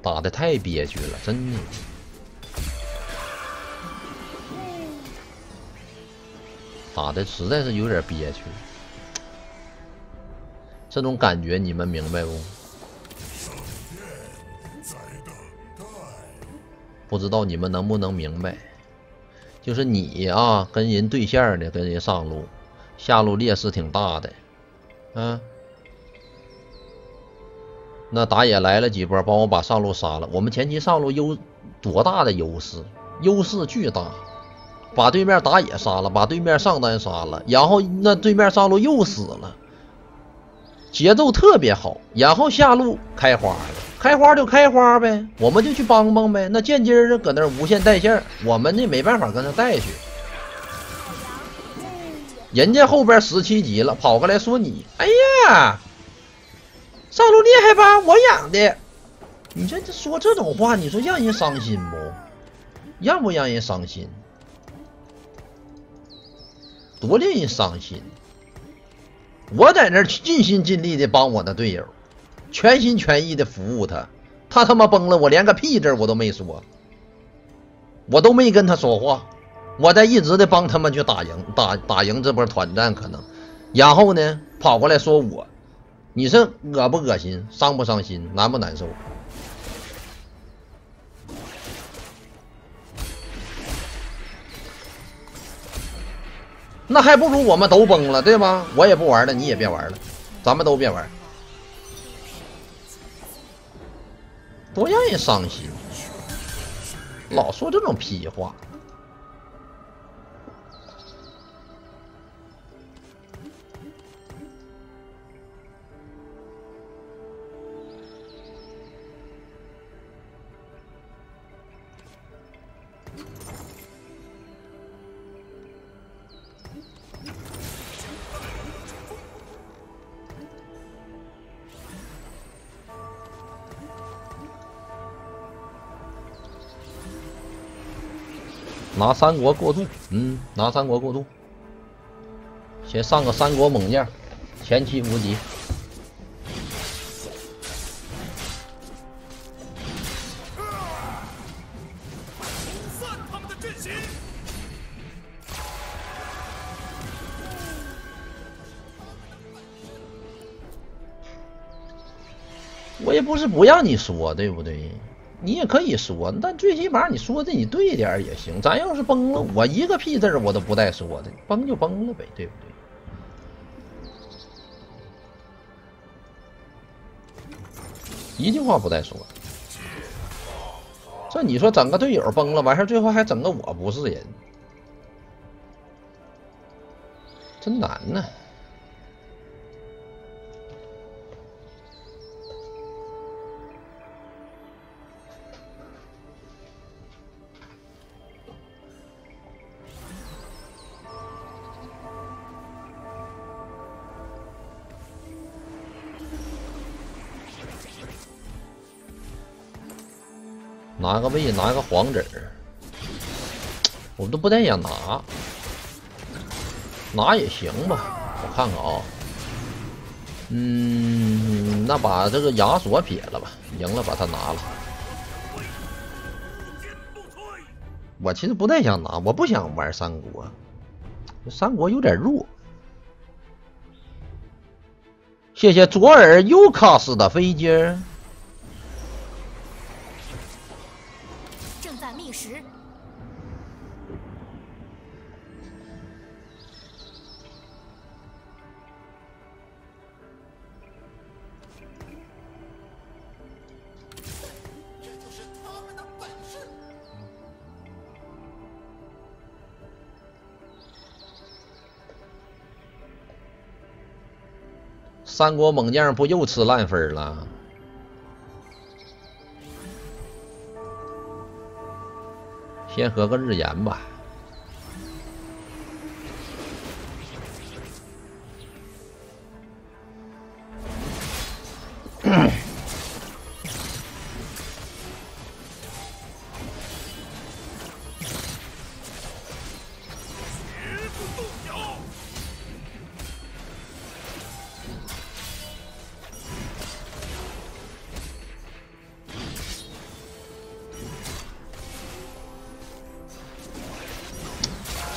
打的太憋屈了，真的。打的实在是有点憋屈，这种感觉你们明白不？不知道你们能不能明白？就是你啊，跟人对线的，跟人上路，下路劣势挺大的，嗯。那打野来了几波，帮我把上路杀了。我们前期上路多大的优势？优势巨大，把对面打野杀了，把对面上单杀了，然后那对面上路又死了，节奏特别好。然后下路开花了，开花就开花呗，我们就去帮帮呗。那剑姬儿搁那无限带线，我们这没办法跟他带去。人家后边17级了，跑过来说你，哎呀！上路厉害吧？我养的，你这说这种话，你说让人伤心不？让不让人伤心？多令人伤心！我在那尽心尽力的帮我的队友，全心全意的服务他，他妈崩了，我连个屁字我都没说，我都没跟他说话，我在一直的帮他们去打赢这波团战可能，然后呢跑过来说我。你是恶不恶心，伤不伤心，难不难受？那还不如我们都崩了，对吧？我也不玩了，你也别玩了，咱们都别玩，多让人伤心！老说这种屁话。拿三国过渡，拿三国过渡，先上个三国猛将，前期无敌。我也不是不让你说，对不对？你也可以说，但最起码你说的你对点也行。咱要是崩了，我一个屁字我都不带说的，崩就崩了呗，对不对？一句话不带说。这你说整个队友崩了，完事最后还整个我不是人，真难呐。拿个位，拿个黄子儿，我都不太想拿，拿也行吧。我看看啊，那把这个亚索撇了吧，赢了把它拿了。我其实不太想拿，我不想玩三国，三国有点弱。谢谢左耳尤卡斯的飞机。 正在觅食。 这就是他们的本事。 三国猛将不又吃烂分了？先喝个日炎吧。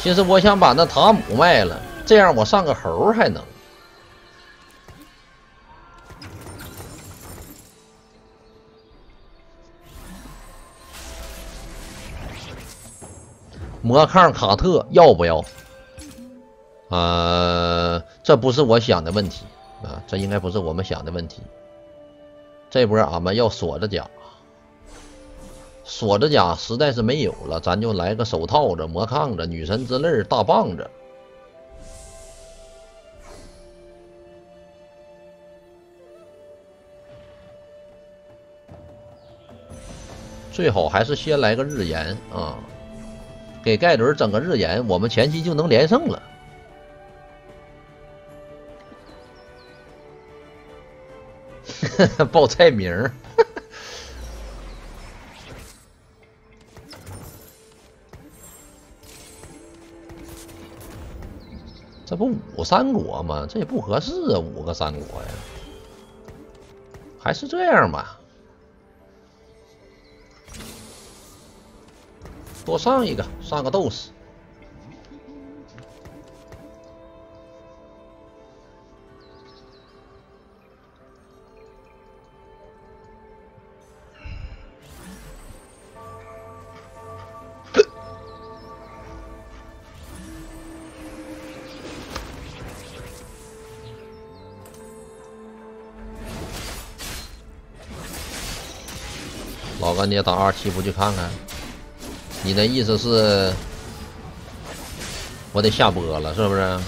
其实我想把那塔姆卖了，这样我上个猴还能。魔抗卡特要不要？这不是我想的问题啊，这应该不是我们想的问题。这波俺们要锁着甲，锁着甲实在是没有了，咱就来个手套子、魔抗子、女神之泪、大棒子。最好还是先来个日炎啊，给盖伦整个日炎，我们前期就能连胜了。报菜名儿，这不5三国吗？这也不合适啊，5个三国呀。还是这样吧，多上一个，上个斗士。老干爹打27不去看看？你的意思是，我得下播了，是不是？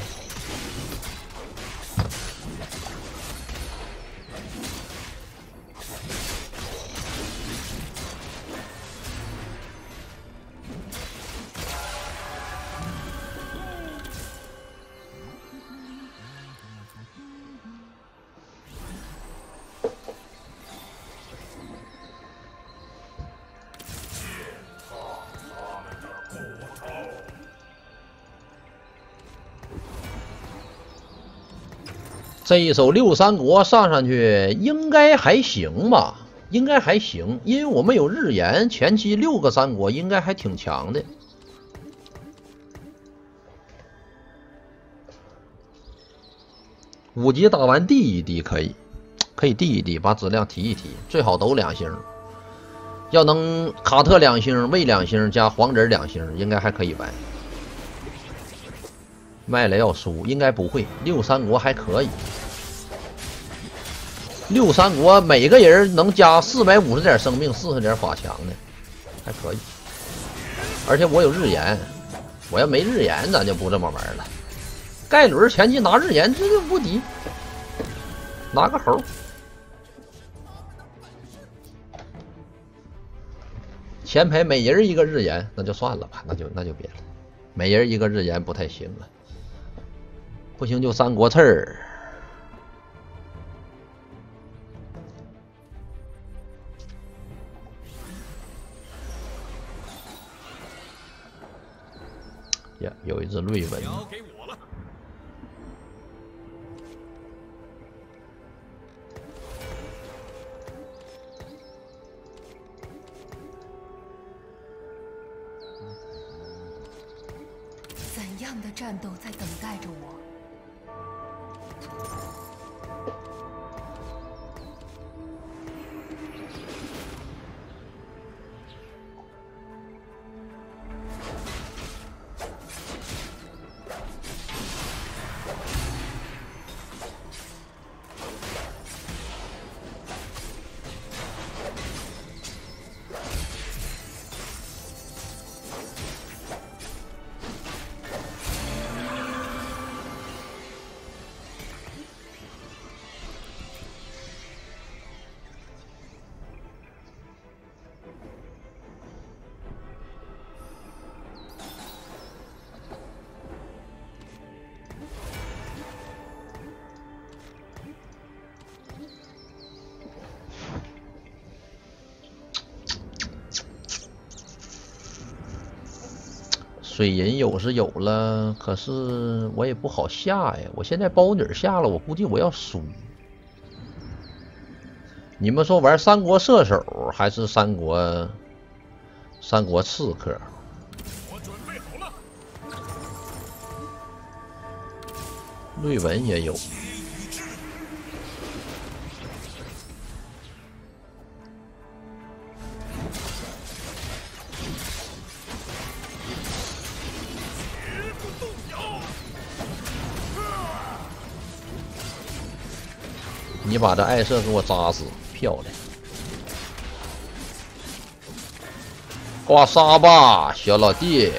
这一手6三国上去应该还行吧，应该还行，因为我们有日炎，前期6个三国应该还挺强的。5级打完递一递可以，可以递一递，把质量提一提，最好都2星。要能卡特2星，魏2星加黄子2星，应该还可以掰。卖了要输，应该不会。6三国还可以，6三国每个人能加450点生命，40点法强的，还可以。而且我有日炎，我要没日炎，咱就不这么玩了。盖伦前期拿日炎这就不敌，拿个猴。前排每人一个日炎，那就算了吧，那就别了。每人一个日炎不太行了。不行就三国刺儿，呀，有一只瑞文。 交给我了。 怎样的战斗在等待着我？ 水银有是有了，可是我也不好下呀。我现在包女下了，我估计我要输。你们说玩三国射手还是三国刺客？ 我准备好了。 瑞文也有。你把这艾瑟给我扎死，漂亮！刮痧吧，小老弟。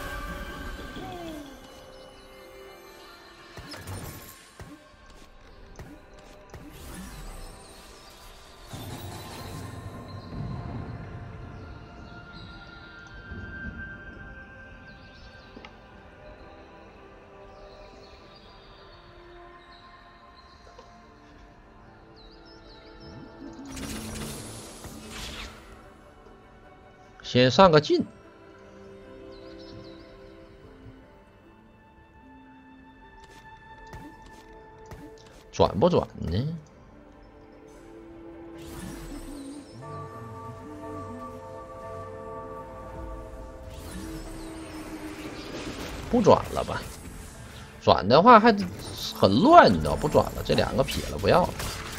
先上个劲，转不转呢？不转了吧？转的话还很乱，你知道？不转了，这两个撇了，不要了。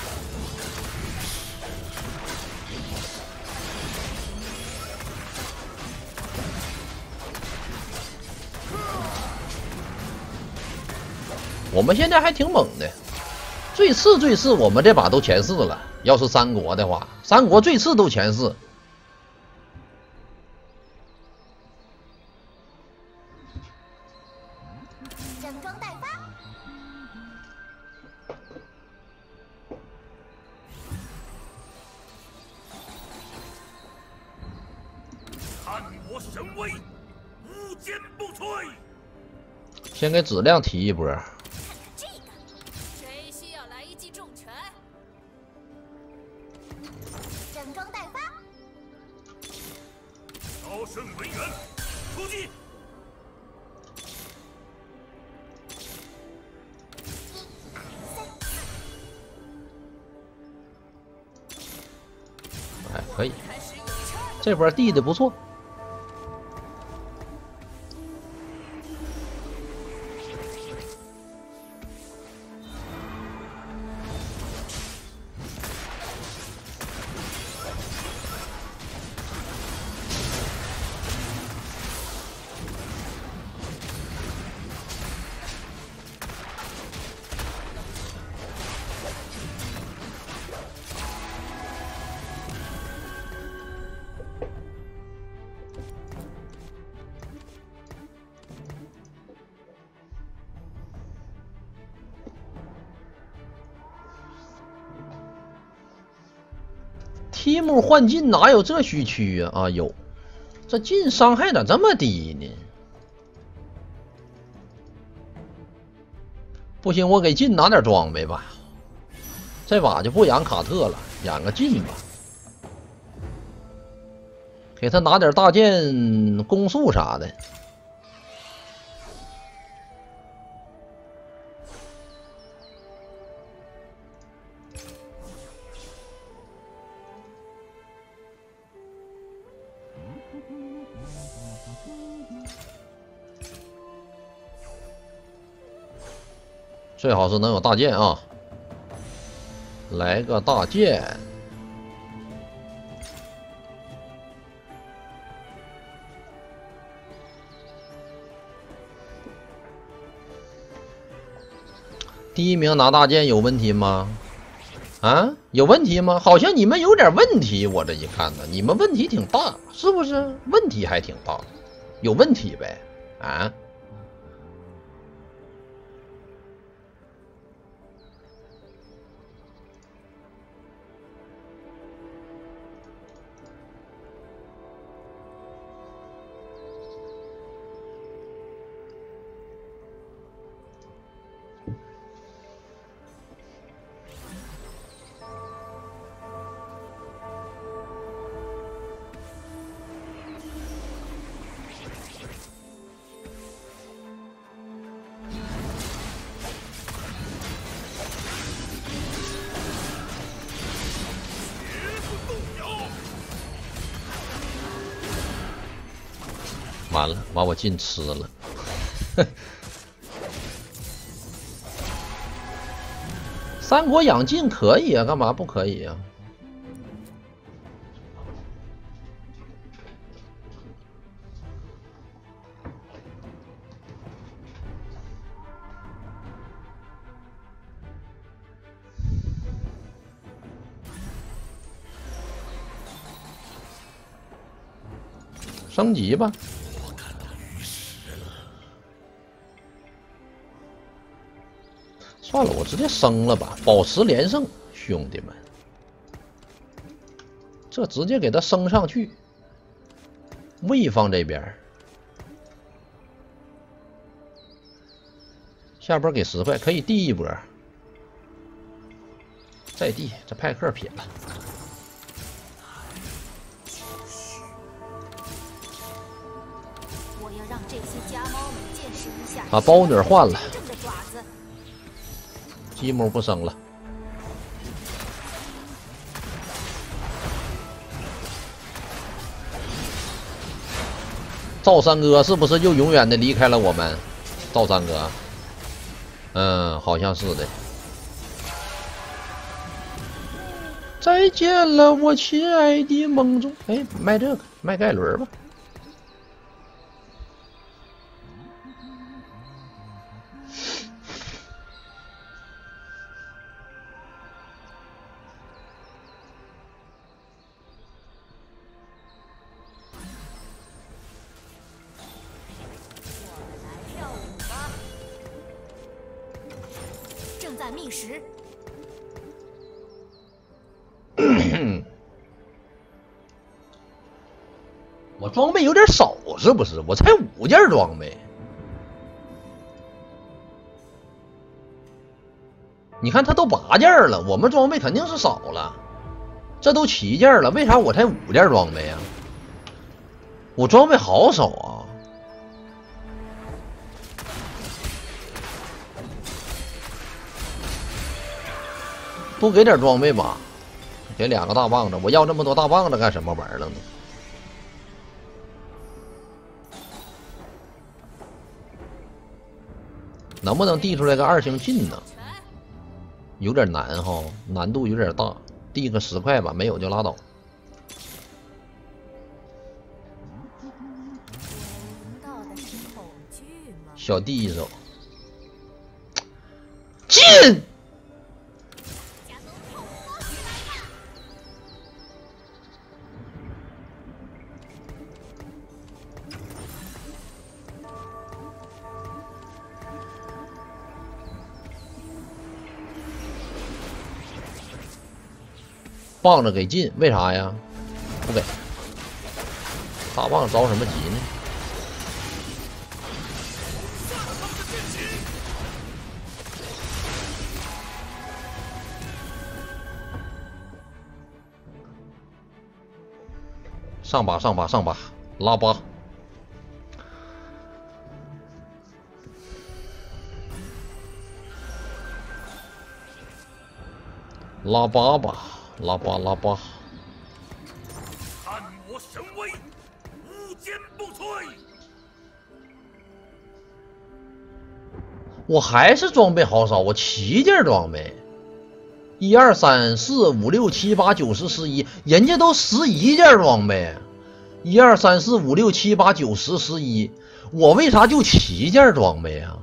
我们现在还挺猛的，最次我们这把都前4了。要是三国的话，三国最次都前4。 整装待发， 看我神威，无坚不摧。 先给质量提一波。 这个谁需要来一记重拳？整装待发， 招胜为援，出击！ 哎，可以，这波递的不错。提木换劲哪有这虚区啊？啊，有，这劲伤害咋这么低呢？不行，我给劲拿点装备吧。这把就不养卡特了，养个劲吧。给他拿点大剑、攻速啥的。最好是能有大剑啊！来个大剑。第一名拿大剑有问题吗？啊，有问题吗？好像你们有点问题，我这一看呢，你们问题挺大，是不是？问题还挺大，有问题呗？啊？完了，把我劲吃了。 三国养进可以啊，干嘛不可以啊？升级吧。算了，我直接升了吧，保持连胜，兄弟们，这直接给他升上去。魏方这边，下波给10块，可以递一波，再递，这派克撇了。 我要让这些家猫们见识一下。 把包女换了。 真正的爪子。 积木不升了。赵三哥是不是又永远的离开了我们？赵三哥，好像是的。再见了，我亲爱的梦中。哎，卖这个，卖盖伦吧。 正在觅食。 我装备有点少，是不是？我才5件装备。你看他都8件了，我们装备肯定是少了。这都7件了，为啥我才5件装备啊？我装备好少啊！多给点装备吧，给2个大棒子，我要这么多大棒子干什么玩意儿呢？能不能递出来个2星进呢？有点难哈，难度有点大，递个10块吧，没有就拉倒。小弟一手，进！棒子给进，为啥呀？不给。大棒着什么急呢？上吧，上吧，上吧，拉8。拉8吧，拉8，拉8。 看我神威，无坚不摧！ 我还是装备好少，我7件装备，1、2、3、4、5、6、7、8、9、10、11，人家都11件装备，1、2、3、4、5、6、7、8、9、10、11，我为啥就7件装备啊？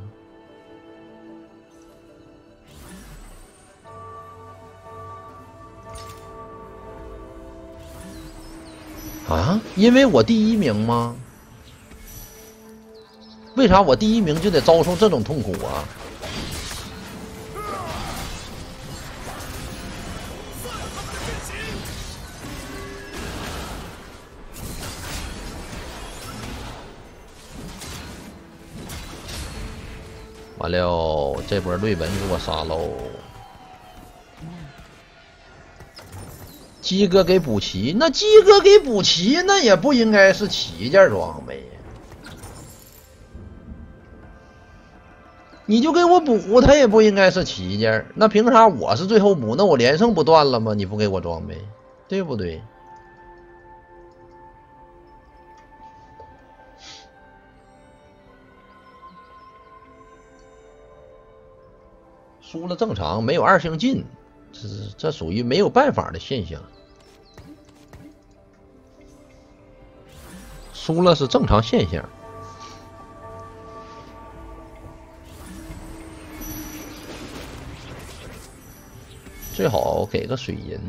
啊？因为我第1名吗？为啥我第1名就得遭受这种痛苦啊？完了，这波瑞文给我杀喽！鸡哥给补齐，那鸡哥给补齐，那也不应该是7件装备。你就给我补，他也不应该是7件，那凭啥我是最后补？那我连胜不断了吗？你不给我装备，对不对？ 输了正常，没有2星进，这属于没有办法的现象。输了是正常现象。最好给个水银。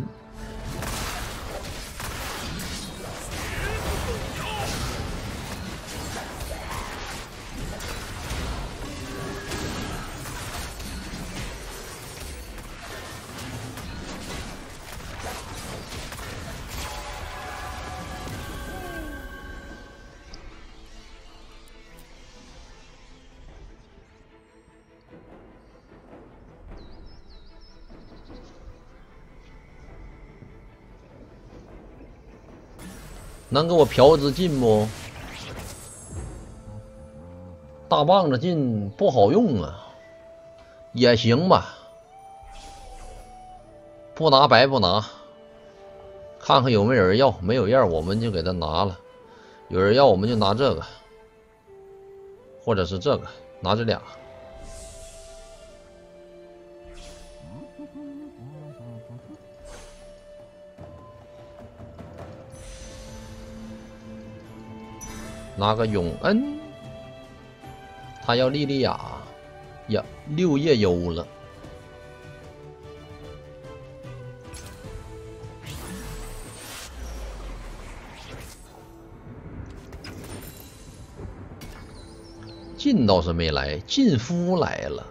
能给我瓢子进不？大棒子进不好用啊，也行吧，不拿白不拿，看看有没有人要，没有要我们就给他拿了，有人要我们就拿这个，或者是这个，拿这俩。拿个永恩，他要莉莉娅呀，6叶优了。晋倒是没来，晋夫来了。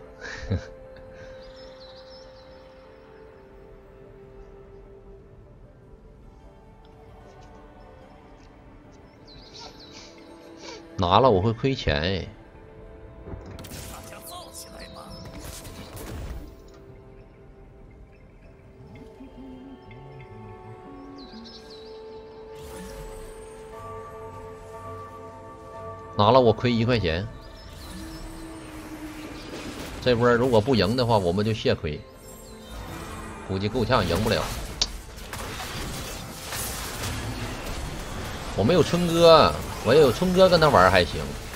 拿了我会亏钱哎。 大家造起来吧！ 拿了我亏1块钱。这波如果不赢的话，我们就血亏，估计够呛赢不了。我没有春哥。我也有春哥跟他玩还行。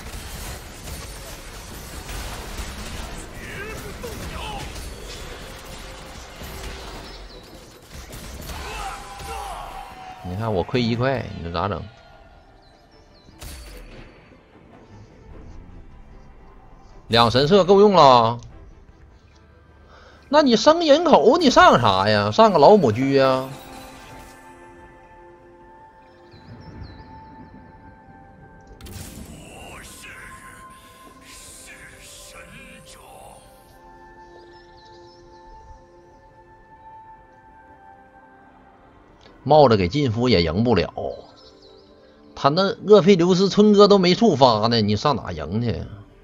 你看我亏1块，你这咋整？2神社够用了。那你升人口你上啥呀？上个老母居呀？冒着给晋夫也赢不了，他那厄斐琉斯春哥都没触发呢，你上哪赢去？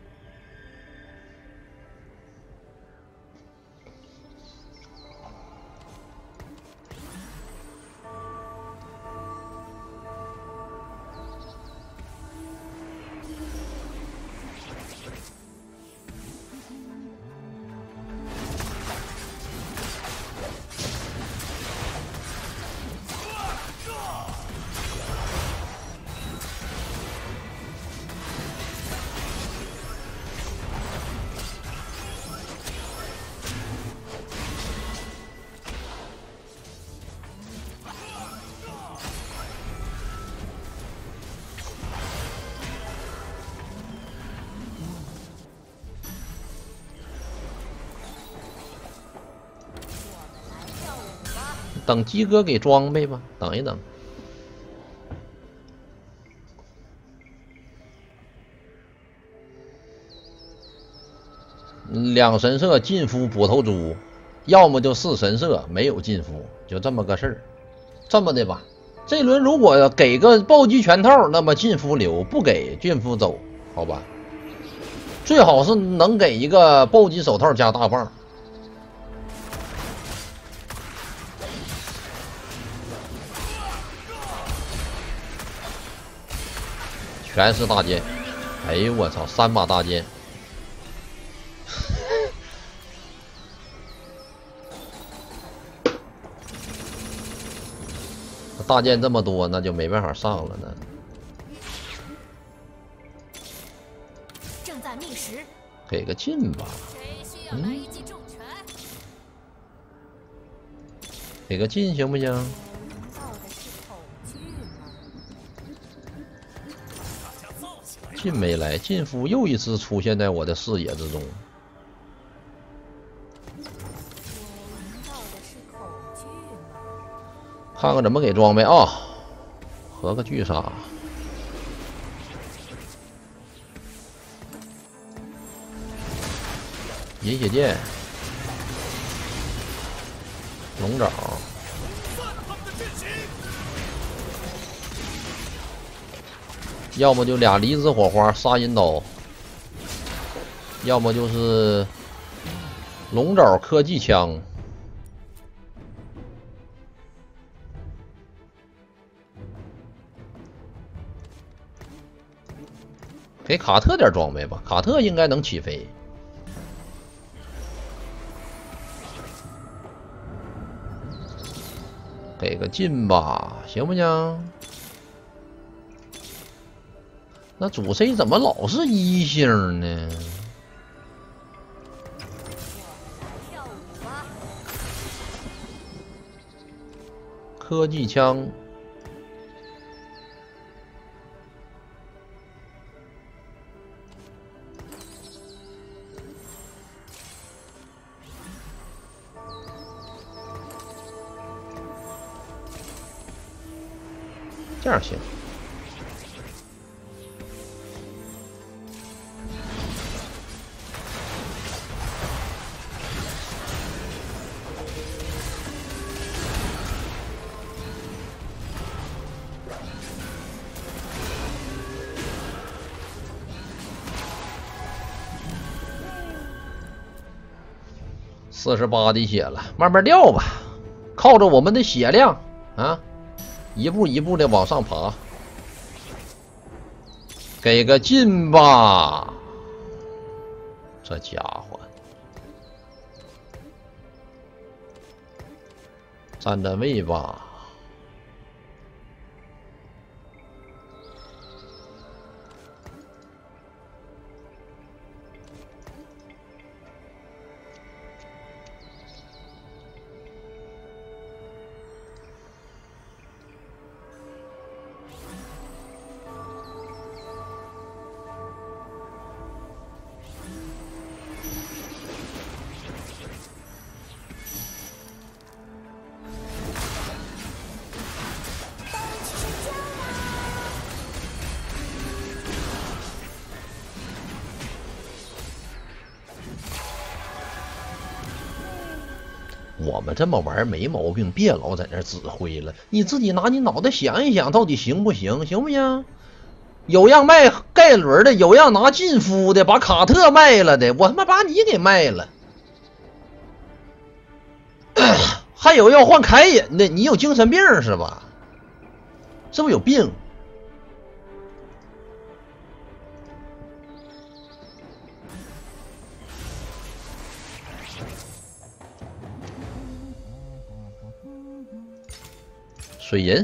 等鸡哥给装备吧，等一等。2神社进夫捕头猪，要么就4神社没有进夫，就这么个事儿。这么的吧，这轮如果给个暴击拳套，那么进夫留；不给进夫走，好吧？最好是能给一个暴击手套加大棒。全是大剑，哎呦我操，3把大剑，大剑这么多，那就没办法上了呢。 正在觅食， 给个进吧。 谁需要来一记重拳？ 给个劲行不行？ 闻到的是恐惧吗？ 大家造起来！ 劲没来，劲夫又一次出现在我的视野之中。 我闻到的是恐惧吗？ 看看怎么给装备啊！合个巨杀，饮血剑，龙爪，要么就俩离子火花杀银刀，要么就是龙爪科技枪。给卡特点装备吧，卡特应该能起飞。给个劲吧，行不行？那主 C 怎么老是1星呢？ 跳舞吧！ 科技枪。这样行。48滴血了，慢慢掉吧，靠着我们的血量啊！一步一步的往上爬，给个劲吧！这家伙，站站位吧。我们这么玩没毛病，别老在那指挥了。你自己拿你脑袋想一想，到底行不行？行不行？有让卖盖伦的，有让拿劲夫的，把卡特卖了的，我他妈把你给卖了。还有要换凯隐的，你有精神病是吧？是不是有病？水银，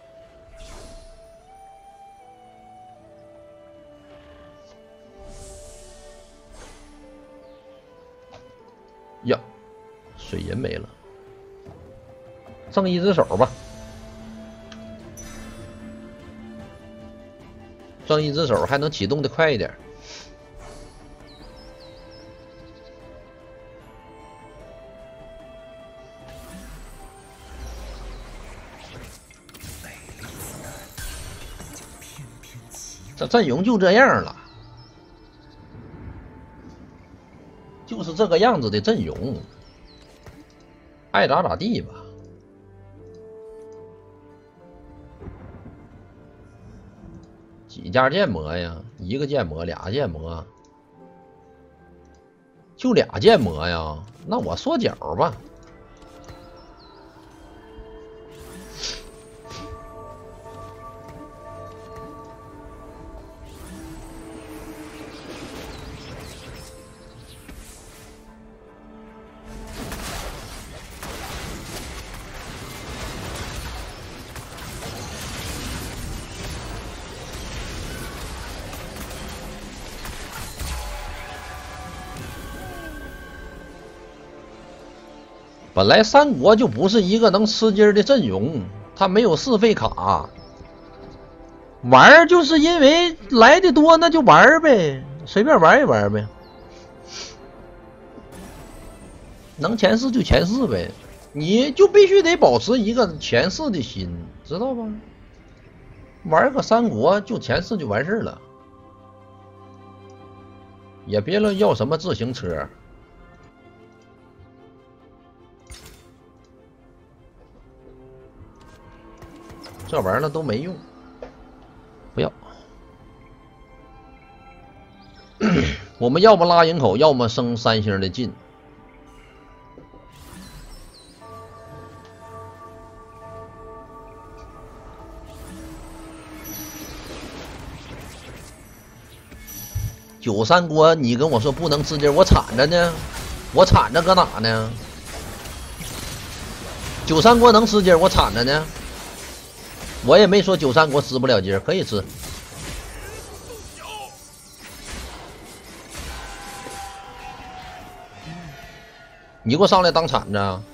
呀，水银没了，剩一只手吧，剩一只手还能启动的快一点。这阵容就这样了，就是这个样子的阵容，爱咋咋地吧。几家建模呀？一个建模，俩建模，就俩建模呀？那我缩脚吧。 本来三国就不是一个能吃鸡的阵容，他没有四费卡，玩就是因为来的多，那就玩呗，随便玩一玩呗，能前四就前四呗，你就必须得保持一个前四的心，知道吧？玩个三国就前四就完事了，也别了要什么自行车。这玩意儿呢都没用，不要。我们要么拉营口，要么升3星的进。93锅，你跟我说不能吃鸡，我铲着呢，我铲着搁哪呢？93锅能吃鸡，我铲着呢。我也没说93锅吃不了鸡，可以吃。你给我上来当铲子啊！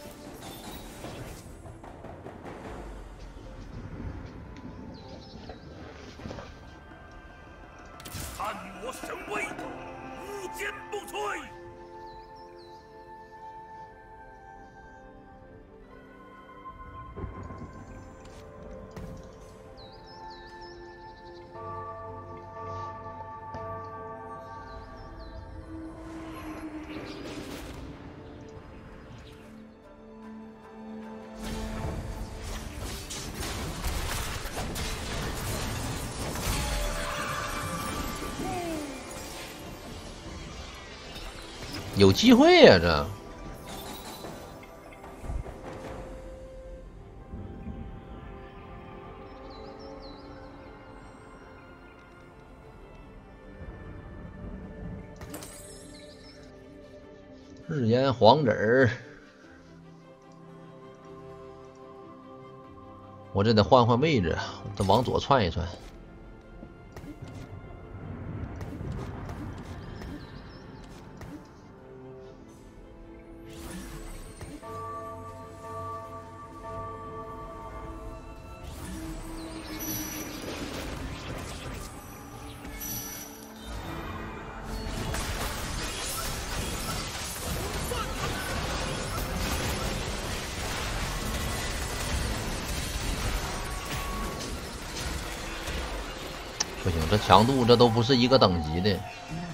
看我神威，无坚不摧！ 有机会呀、这。日炎黄子儿，我这得换换位置，得往左窜一窜。不行，这强度这都不是一个等级的。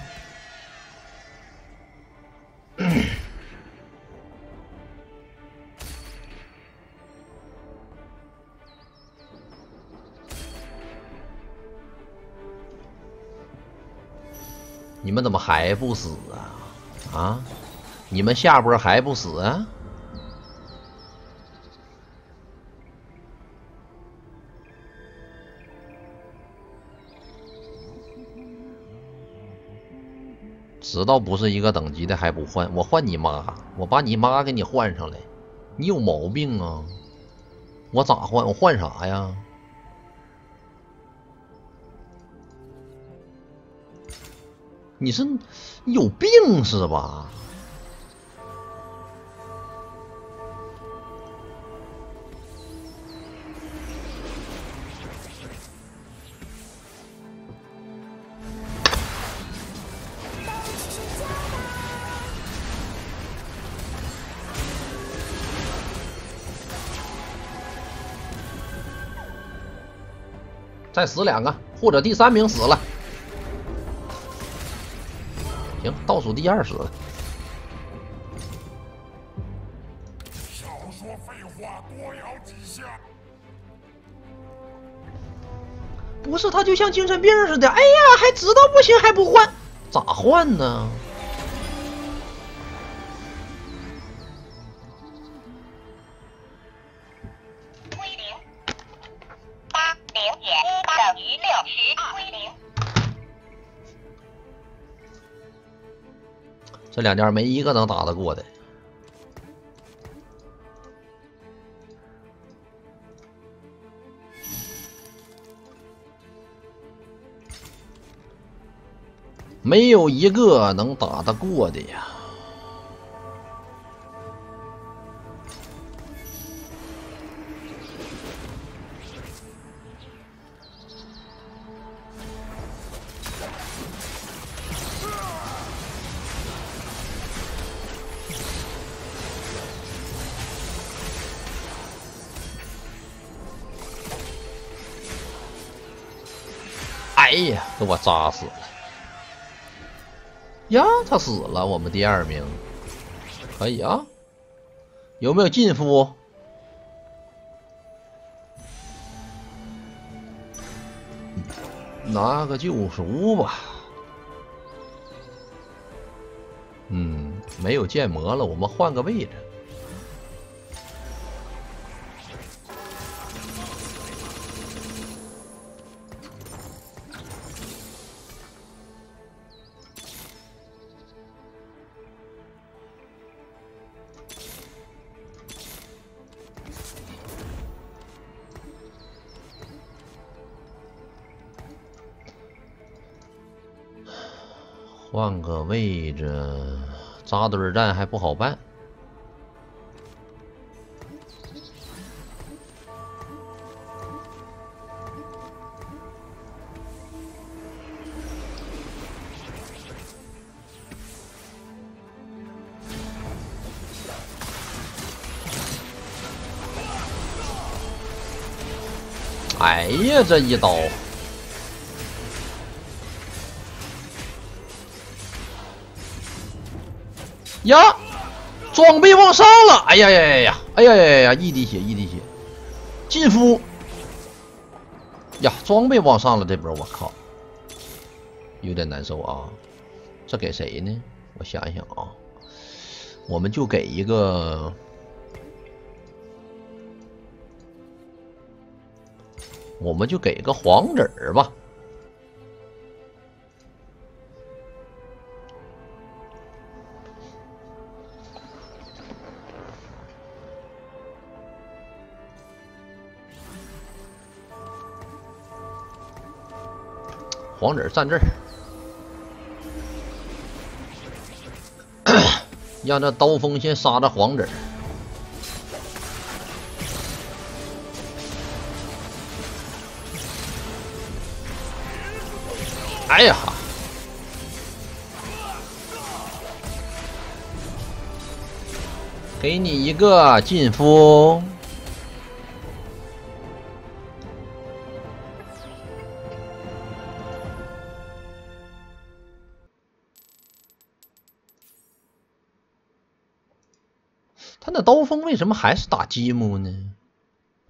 你们怎么还不死啊？啊？你们下波还不死啊？知道不是一个等级的还不换，我换你妈，我把你妈给你换上来，你有毛病啊！我咋换？我换啥呀？你是有病是吧？再死2个，或者第3名死了。行，倒数第2死了。 少说废话，多咬几下。 不是，他就像精神病似的。哎呀，还知道不行还不换，咋换呢？这2家没一个能打得过的。没有一个能打得过的呀。 哎呀，给我扎死了！呀，他死了，我们第2名，可以啊。有没有进夫？拿个救赎吧。没有剑魔了，我们换个位置。换个位置，扎堆战还不好办。哎呀，这一刀！呀，装备往上了！哎呀呀呀呀！哎呀呀呀！一滴血，一滴血，进夫！呀，装备往上了，这波我靠，有点难受啊。这给谁呢？我想想啊，我们就给一个。我们就给个黄子儿吧。黄子儿站这儿，让这刀锋先杀着黄子儿。哎呀！给你一个进夫。他那刀锋为什么还是打积木呢？